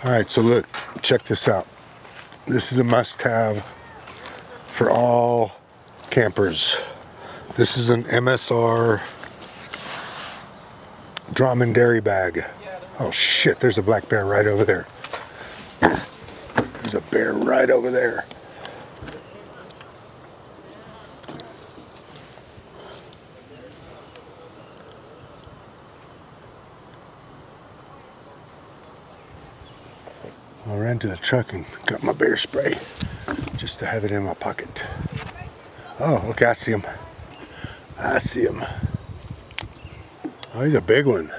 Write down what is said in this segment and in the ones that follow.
Alright, so look, check this out. This is a must-have for all campers. This is an MSR Dromendary Bag. Oh shit, there's a black bear right over there. There's a bear right over there. I ran to the truck and got my bear spray just to have it in my pocket. Oh, okay, I see him. I see him. Oh, he's a big one.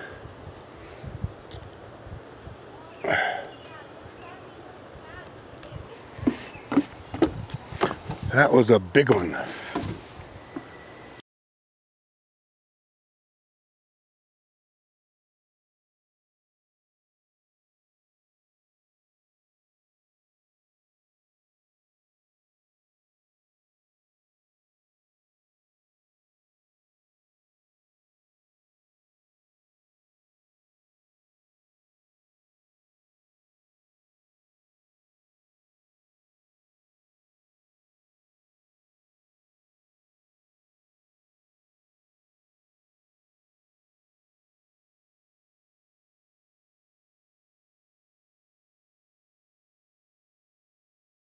That was a big one.